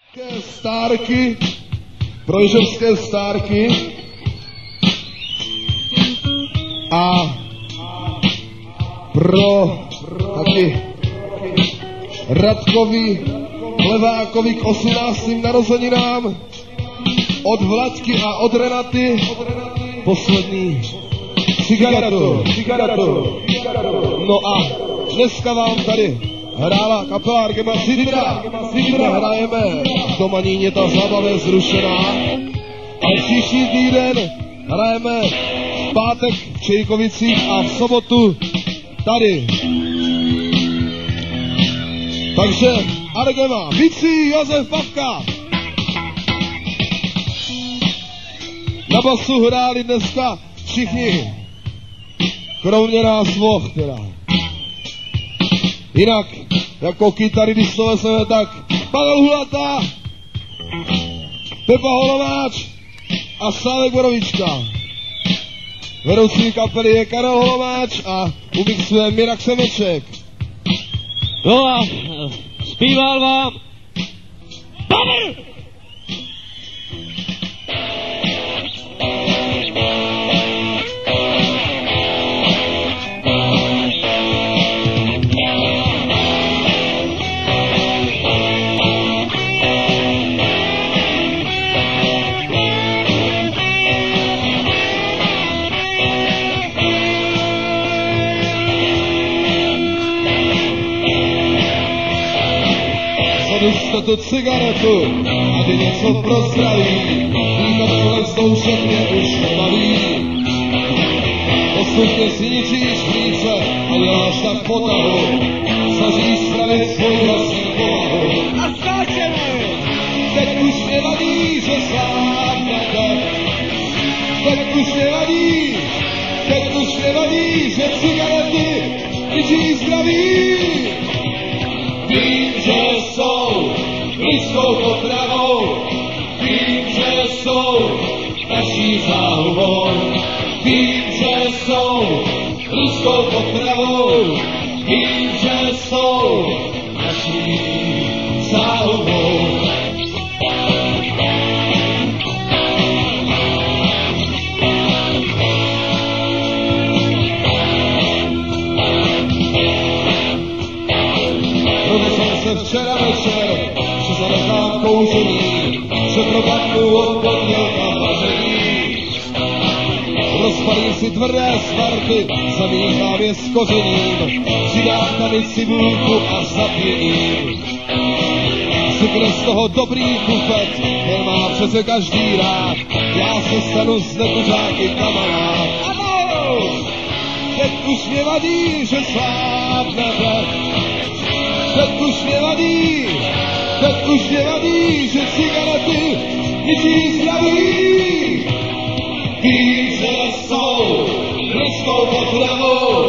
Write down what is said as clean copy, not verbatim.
Stárky, pro jižovské stárky a pro taky Radkovi Plevákovi k 18. narozeninám od Vlaďky a od Renaty poslední cigaretu. No a dneska vám tady hrála kapela Argema Zidra. Hrajeme do Maníně, ta zábava je zrušená. A příští týden hrajeme v pátek v Čejkovicích a v sobotu tady. Takže Argema, bicí Josef Pavka. Na basu hráli dneska všichni, kromě nás dvoch teda. Jinak, jako kytary, když to vezmeme, tak Pavel Hulata, Pepa Holomáč a Slávek Borovička. Vedoucí kapely je Karel Holomáč a umixuje Mirak Semeček. No a zpíval vám Pavel! Zadušte tu cigaretu, ať je něco pro zdraví, východ kolem stoušek mě už nebaví. Postupně si ničíš plíce a děláš tak potahu, snažíš spravit svou vlastní povahu. A skáčeme! Teď už nevadí, že slábnete, teď už nevadí, že cigarety ničí zdraví. Vím, že jsou lidskou potravou, vím, že jsou naší záhubou. Vím, že jsou lidskou potravou, vím, že jsou naší záhubou. Včera večer, že zanechám kouření, že propadnu od pondělka vaření. Rozpalím si tvrdé sparty, zamíchám je s kořením, přidám tady cibulku a zapěním. Sypne z toho dobrý bufet, ten má přece každý rád, já se stanu z nekuřáky kamarád. Ano! Teď už mě vadí, že slábnete, teď už nevadí, že cigarety ničí zdraví. Vím, že jsou lidskou potravou,